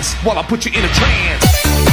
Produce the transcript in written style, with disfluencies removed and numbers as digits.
dance while I put you in a trance.